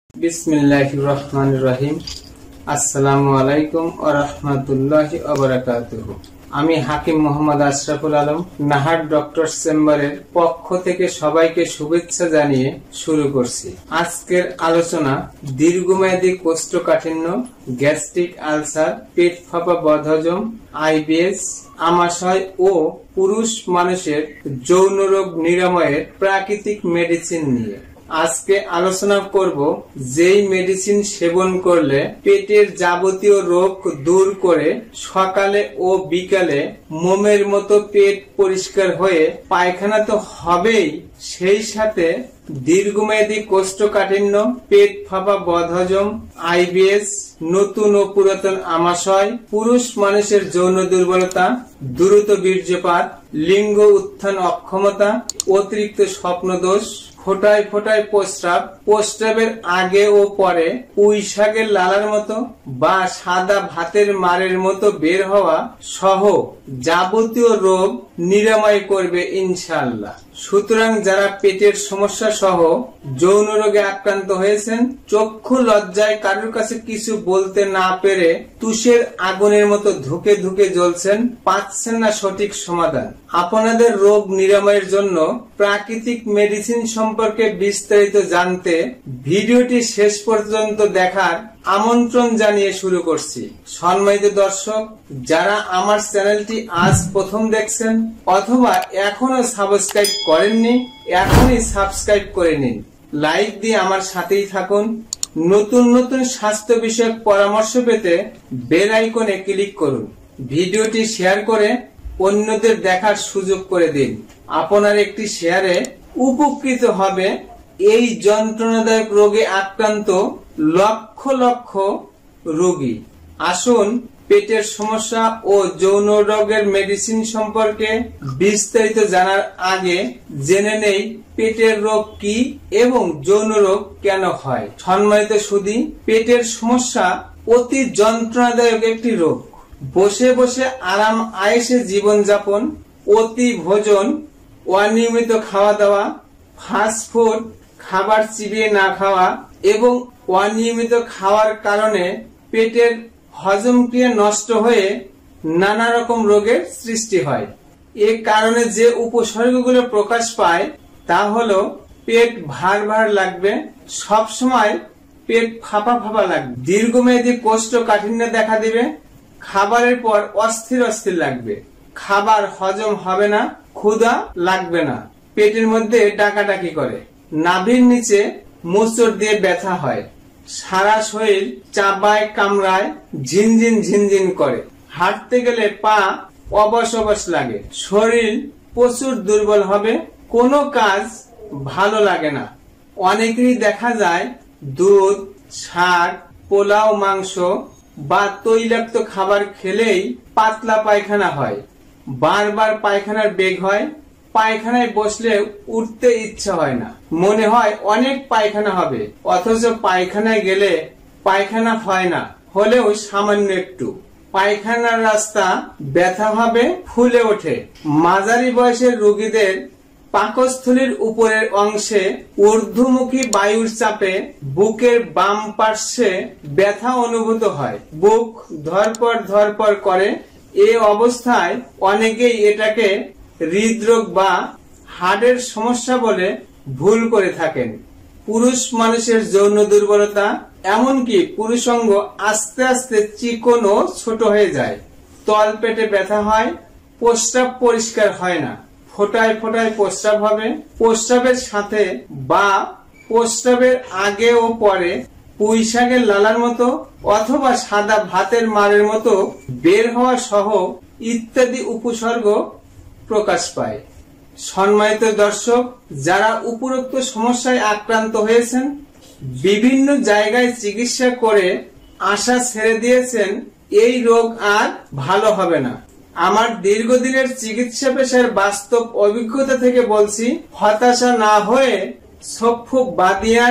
বিসমিল্লাহির রহমানির রহিম। আসসালামু আলাইকুম ওয়া রাহমাতুল্লাহি ওয়া বারাকাতুহু। আমি হাকিম মোহাম্মদ আশরাফুল আলম নাহার ডক্টর চেম্বারের পক্ষ থেকে সবাইকে শুভেচ্ছা জানিয়ে শুরু করছি আজকের আলোচনা। দীর্ঘমেয়াদী কোষ্ঠকাঠিন্য, গ্যাস্ট্রিক আলসার, পেট ফাঁপা, বদহজম, আইবিএস, আমাশয় ও পুরুষ মানুষের যৌন রোগ নিরাময়ের প্রাকৃতিক মেডিসিন নিয়ে আজকে আলোচনা করব। যেই মেডিসিন সেবন করলে পেটের যাবতীয় রোগ দূর করে সকালে ও বিকালে মোমের মতো পেট পরিষ্কার হয়ে পায়খানা তো হবেই, সেই সাথে দীর্ঘমেয়াদী কোষ্ঠকাঠিন্য, পেট ফাঁপা, বদহজম, আইবিএস, নতুন ও পুরাতন আমাশয়, পুরুষ মানুষের যৌন দুর্বলতা, দ্রুত বীর্যপাত, লিঙ্গ উত্থান অক্ষমতা, অতিরিক্ত স্বপ্নদোষ, ফোটায় ফোটায় প্রস্রাব, প্রস্রাবের আগে ও পরে পুঁই শাকের লালার মতো বা সাদা ভাতের মারের মতো বের হওয়া সহ যাবতীয় রোগ নিরাময় করবে ইনশাআল্লাহ। সুতরাং যারা পেটের সমস্যা সহ যৌন রোগে আক্রান্ত হয়েছেন, চক্ষু লজ্জায় কারোর কাছে কিছু বলতে না পেরে তুষের আগুনের মতো ধুকে ধুকে জ্বলছেন, পাচ্ছেন না সঠিক সমাধান, আপনাদের রোগ নিরাময়ের জন্য প্রাকৃতিক মেডিসিন সম্পর্কে বিস্তারিত জানতে ভিডিওটি শেষ পর্যন্ত দেখার আমন্ত্রণ জানিয়ে শুরু করছি। সম্মানিত দর্শক, যারা আমার চ্যানেলটি আজ প্রথম দেখছেন অথবা এখনো সাবস্ক্রাইব করেননি, এখনই সাবস্ক্রাইব করে নিন। লাইক দিয়ে আমার সাথেই থাকুন। নতুন নতুন স্বাস্থ্য বিষয়ক পরামর্শ পেতে বেল আইকনে ক্লিক করুন। ভিডিওটি শেয়ার করে অন্যদের দেখার সুযোগ করে দিন। আপনার একটি শেয়ারে উপকৃত হবে এই যন্ত্রণাদায়ক রোগে আক্রান্ত লক্ষ লক্ষ রোগী। আসুন পেটের সমস্যা ও যৌন রোগের মেডিসিন সম্পর্কে বিস্তারিত জানার আগে জেনে নেই পেটের রোগ কি এবং যৌন রোগ কেন হয়। সম্মানিত সুধী, পেটের সমস্যা অতি যন্ত্রণাদায়ক একটি রোগ। বসে বসে আরাম আয়েশে জীবনযাপন, অতি ভোজন, অনিয়মিত খাওয়া দাওয়া, ফাস্টফুড খাবার চিবিয়ে না খাওয়া এবং অনিয়মিত খাওয়ার কারণে পেটের হজম ক্রিয়া নষ্ট হয়ে নানা রকম রোগের সৃষ্টি হয়। এ কারণে যে উপসর্গগুলো প্রকাশ পায় তা হলো পেট ভার ভার লাগবে, সবসময় পেট ফাঁপা ফাঁপা লাগবে, দীর্ঘমেয়াদী কোষ্ঠকাঠিন্য দেখা দিবে, খাবারের পর অস্থির অস্থির লাগবে, খাবার হজম হবে না, ক্ষুধা লাগবে না, পেটের মধ্যে ডাকাডাকি করে, নাভির নিচে মোচড় দিয়ে ব্যথা হয়, সারা শরীর চাবায় কামড়ায় ঝিনঝিন ঝিনঝিন করে, হাঁটতে গেলে পা অবশ অবশ লাগে, শরীর প্রচুর দুর্বল হবে, কোনো কাজ ভালো লাগে না। অনেকেরই দেখা যায় দুধ, শাক, পোলাও, মাংস বা তৈলাক্ত খাবার খেলেই পাতলা পায়খানা হয়, বারবার পায়খানার বেগ হয়, পায়খানায় বসলে উঠতে ইচ্ছা হয় না, মনে হয় অনেক পায়খানা হবে, অথচ পায়খানায় গেলে পায়খানা হয় না, হলেও সামান্য একটু। পায়খানার রাস্তা ব্যথা হবে, ফুলে ওঠে। মাঝারি বয়সের রোগীদের পাকস্থলীর উপরের অংশে ঊর্ধ্বমুখী বায়ুর চাপে বুকের বাম পার্শ্বে ব্যথা অনুভূত হয়, বুক ধরপড় ধরপড় করে। এ অবস্থায় অনেকেই এটাকে হৃদরোগ বা হার্টের সমস্যা বলে ভুল করে থাকেন। পুরুষ মানুষের যৌন দুর্বলতা, এমনকি পুরুষাঙ্গ আস্তে আস্তে চিকন ও ছোট হয়ে যায়, তল পেটে ব্যথা হয়, প্রস্রাব পরিষ্কার হয় না, ফোটায় ফোটায় প্রস্রাব হবে, প্রস্রাবের সাথে বা প্রস্রাবের আগে ও পরে পুঁই শাকের লালার মতো অথবা সাদা ভাতের মারের মতো বের হওয়া সহ ইত্যাদি উপসর্গ প্রকাশ পায়। সম্মানিত দর্শক, যারা উপরোক্ত সমস্যায় আক্রান্ত হয়েছেন, বিভিন্ন জায়গায় চিকিৎসা করে আশা ছেড়ে দিয়েছেন এই রোগ আর ভালো হবে না, আমার দীর্ঘদিনের চিকিৎসা পেশার বাস্তব অভিজ্ঞতা থেকে বলছি, হতাশা না হয়ে সফুব বাদিয়ান,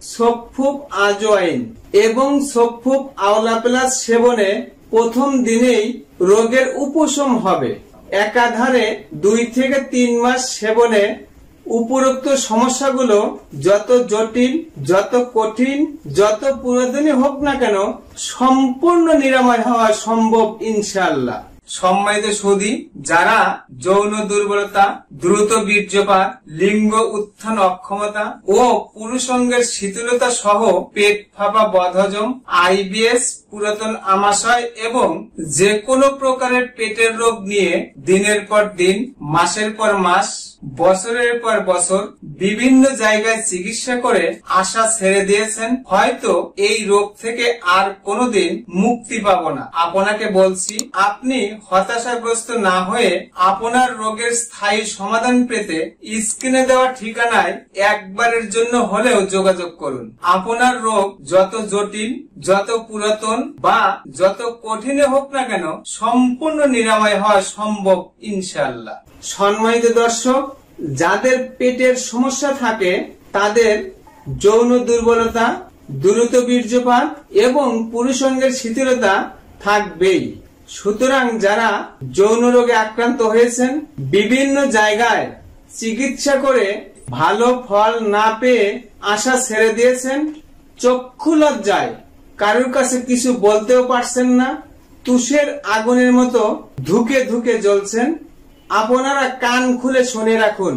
সফুব আজওয়াইন এবং সফুব আওলা প্লাস সেবনে প্রথম দিনেই রোগের উপশম হবে। একাধারে 2 থেকে 3 মাস সেবনে উপরোক্ত সমস্যাগুলো যত জটিল, যত কঠিন, যত পুরাতনই হোক না কেন সম্পূর্ণ নিরাময় হওয়া সম্ভব ইনশাআল্লাহ। সম্মানিত সুধী, যারা যৌন দুর্বলতা, দ্রুত বীর্যপাত, লিঙ্গ উত্থান অক্ষমতা ও পুরুষাঙ্গের শিথিলতা সহ পেট ফাঁপা, বদহজম, আইবিএস, পুরাতন আমাশয় এবং যে কোনো প্রকারের পেটের রোগ নিয়ে দিনের পর দিন, মাসের পর মাস, বছরের পর বছর বিভিন্ন জায়গায় চিকিৎসা করে আশা ছেড়ে দিয়েছেন, হয়তো এই রোগ থেকে আর কোনোদিন মুক্তি পাবো না, আপনাকে বলছি, আপনি হতাশাগ্রস্ত না হয়ে আপনার রোগের স্থায়ী সমাধান পেতে স্ক্রিনে দেওয়া ঠিকানায় একবারের জন্য হলেও যোগাযোগ করুন। আপনার রোগ যত জটিল, যত পুরাতন বা যত কঠিন হোক না কেন সম্পূর্ণ নিরাময় হওয়া সম্ভব ইনশাআল্লাহ। সম্মানিত দর্শক, যাদের পেটের সমস্যা থাকে তাদের যৌন দুর্বলতা, দ্রুত বীর্যপাত এবং পুরুষাঙ্গের শিথিলতা থাকবেই। সুতরাং যারা যৌন রোগে আক্রান্ত হয়েছেন, বিভিন্ন জায়গায় চিকিৎসা করে ভালো ফল না পেয়ে আশা ছেড়ে দিয়েছেন, চক্ষু লজ্জায় কারোর কাছে কিছু বলতেও পারছেন না, তুষের আগুনের মতো ধুকে ধুকে জ্বলছেন, আপনারা কান খুলে শুনে রাখুন,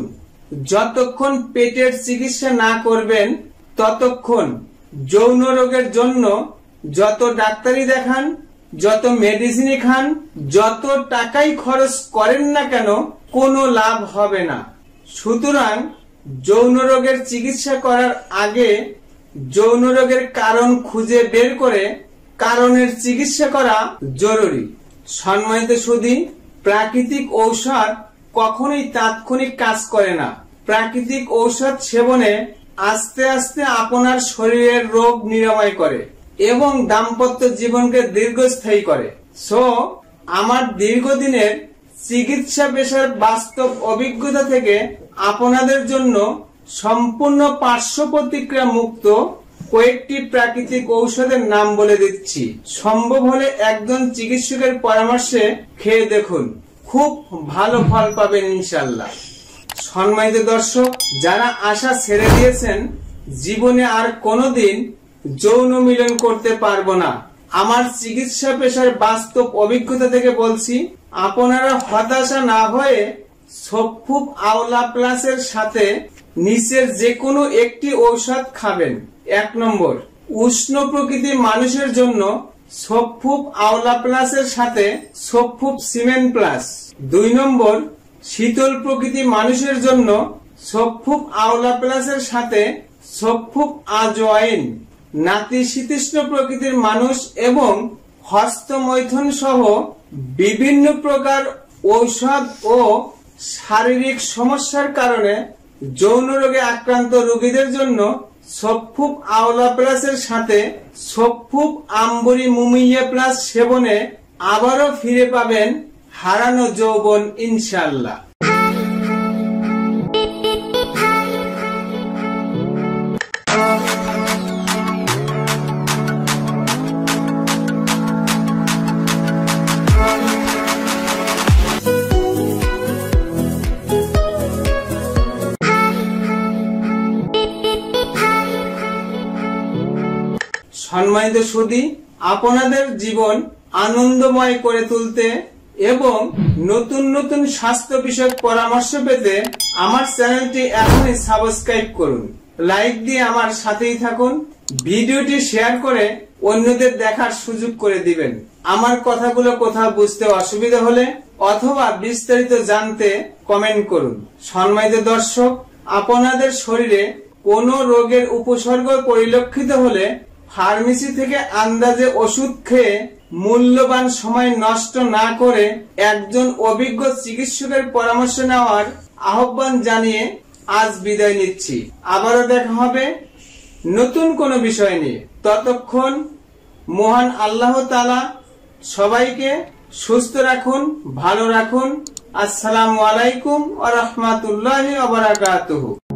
যতক্ষণ পেটের চিকিৎসা না করবেন ততক্ষণ যৌন রোগের জন্য যত ডাক্তারি দেখান, যত মেডিসিন খান, যত টাকাই খরচ করেন না কেন কোনো লাভ হবে না। সুতরাং যৌন রোগের চিকিৎসা করার আগে যৌন রোগের কারণ খুঁজে বের করে কারণের চিকিৎসা করা জরুরি। সম্মানিত সুধী, প্রাকৃতিক ঔষধ কখনোই তাৎক্ষণিক কাজ করে না। প্রাকৃতিক ঔষধ সেবনে আস্তে আস্তে আপনার শরীরের রোগ নিরাময় করে এবং দাম্পত্য জীবনকে দীর্ঘস্থায়ী করে। আমার দীর্ঘদিনের চিকিৎসা পেশার বাস্তব অভিজ্ঞতা থেকে আপনাদের জন্য সম্পূর্ণ পার্শ্ব প্রতিক্রিয়া মুক্ত কয়েকটি প্রাকৃতিক ঔষধের নাম বলে দিচ্ছি। সম্ভব হলে একজন চিকিৎসকের পরামর্শে খেয়ে দেখুন, খুব ভালো ফল পাবেন ইনশাআল্লাহ। সম্মানিত দর্শক, যারা আশা ছেড়ে দিয়েছেন জীবনে আর কোনোদিন যৌন মিলন করতে পারবো না, আমার চিকিৎসা পেশার বাস্তব অভিজ্ঞতা থেকে বলছি, আপনারা হতাশা না হয়ে সফুব আওলা প্লাসের সাথে নিচের যে কোনো একটি ঔষধ খাবেন। 1 নম্বর, উষ্ণ প্রকৃতির মানুষের জন্য সফুব আওলা প্লাসের সাথে সফুব সিমেন্ট প্লাস। 2 নম্বর, শীতল প্রকৃতির মানুষের জন্য সফুব আওলা প্লাসের সাথে সফুব আজওয়াইন। নাতিশীতোষ্ণ প্রকৃতির মানুষ এবং হস্তমৈথুন সহ বিভিন্ন প্রকার ঔষধ ও শারীরিক সমস্যার কারণে যৌন রোগে আক্রান্ত রোগীদের জন্য সফুব আওলা প্লাসের সাথে সফুব আম্বরি মুমিয়া প্লাস সেবনে আবারও ফিরে পাবেন হারানো যৌবন ইনশাআল্লাহ। সম্মানিত সুধী, আপনাদের জীবন আনন্দময় করে তুলতে এবং নতুন নতুন স্বাস্থ্য বিষয়ক পরামর্শ পেতে আমার চ্যানেলটি এখনই সাবস্ক্রাইব করুন, লাইক দিয়ে আমার সাথেই থাকুন, ভিডিওটি শেয়ার করে অন্যদের দেখার সুযোগ করে দিবেন। আমার কথাগুলো কোথাও বুঝতে অসুবিধা হলে অথবা বিস্তারিত জানতে কমেন্ট করুন। সম্মানিত দর্শক, আপনাদের শরীরে কোনো রোগের উপসর্গ পরিলক্ষিত হলে ফার্মেসি থেকে আন্দাজে ওষুধ খেয়ে মূল্যবান সময় নষ্ট না করে একজন অভিজ্ঞ চিকিৎসকের পরামর্শ নেওয়ার আহ্বান জানিয়ে আজ বিদায় নিচ্ছি। আবারও দেখা হবে নতুন কোনো বিষয় নিয়ে। ততক্ষণ মহান আল্লাহ তাআলা সবাইকে সুস্থ রাখুন, ভালো রাখুন। আসসালামু আলাইকুম ওয়া রাহমাতুল্লাহি ওয়া বারাকাতুহু।